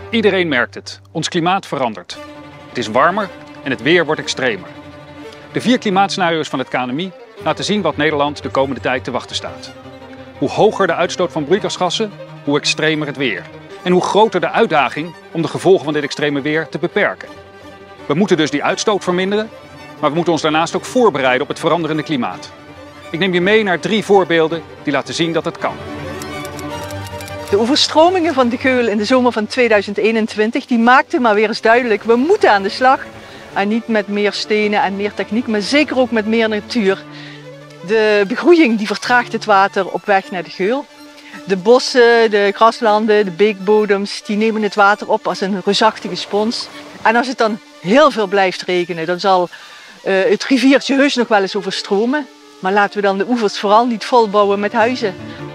Iedereen merkt het. Ons klimaat verandert. Het is warmer en het weer wordt extremer. De 4 klimaatscenario's van het KNMI laten zien wat Nederland de komende tijd te wachten staat. Hoe hoger de uitstoot van broeikasgassen, hoe extremer het weer. En hoe groter de uitdaging om de gevolgen van dit extreme weer te beperken. We moeten dus die uitstoot verminderen, maar we moeten ons daarnaast ook voorbereiden op het veranderende klimaat. Ik neem je mee naar 3 voorbeelden die laten zien dat het kan. De overstromingen van de Geul in de zomer van 2021 die maakten maar weer eens duidelijk, we moeten aan de slag. En niet met meer stenen en meer techniek, maar zeker ook met meer natuur. De begroeiing die vertraagt het water op weg naar de Geul. De bossen, de graslanden, de beekbodems, die nemen het water op als een reusachtige spons. En als het dan heel veel blijft regenen, dan zal het riviertje heus nog wel eens overstromen. Maar laten we dan de oevers vooral niet volbouwen met huizen.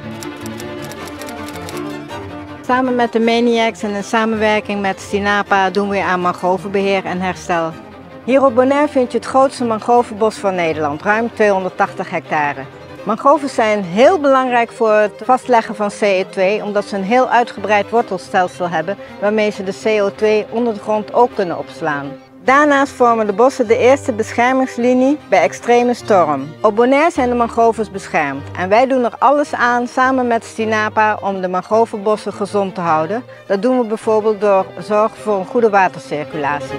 Samen met de Maniacs en in samenwerking met Sinapa doen we aan mangrovenbeheer en herstel. Hier op Bonaire vind je het grootste mangrovenbos van Nederland, ruim 280 hectare. Mangroven zijn heel belangrijk voor het vastleggen van CO2, omdat ze een heel uitgebreid wortelstelsel hebben waarmee ze de CO2 onder de grond ook kunnen opslaan. Daarnaast vormen de bossen de eerste beschermingslinie bij extreme storm. Op Bonaire zijn de mangroves beschermd en wij doen er alles aan samen met Sinapa om de mangrovenbossen gezond te houden. Dat doen we bijvoorbeeld door zorg voor een goede watercirculatie.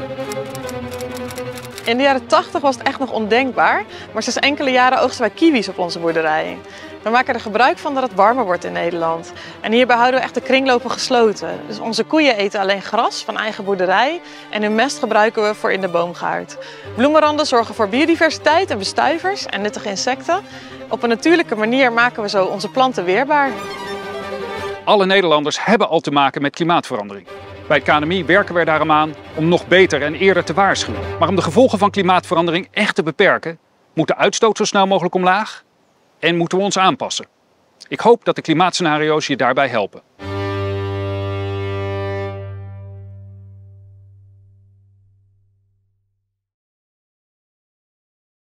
In de jaren 80 was het echt nog ondenkbaar, maar sinds enkele jaren oogsten wij kiwis op onze boerderij. We maken er gebruik van dat het warmer wordt in Nederland. En hierbij houden we echt de kringlopen gesloten. Dus onze koeien eten alleen gras van eigen boerderij en hun mest gebruiken we voor in de boomgaard. Bloemenranden zorgen voor biodiversiteit en bestuivers en nuttige insecten. Op een natuurlijke manier maken we zo onze planten weerbaar. Alle Nederlanders hebben al te maken met klimaatverandering. Bij het KNMI werken we er daarom aan om nog beter en eerder te waarschuwen. Maar om de gevolgen van klimaatverandering echt te beperken, moet de uitstoot zo snel mogelijk omlaag en moeten we ons aanpassen. Ik hoop dat de klimaatscenario's je daarbij helpen.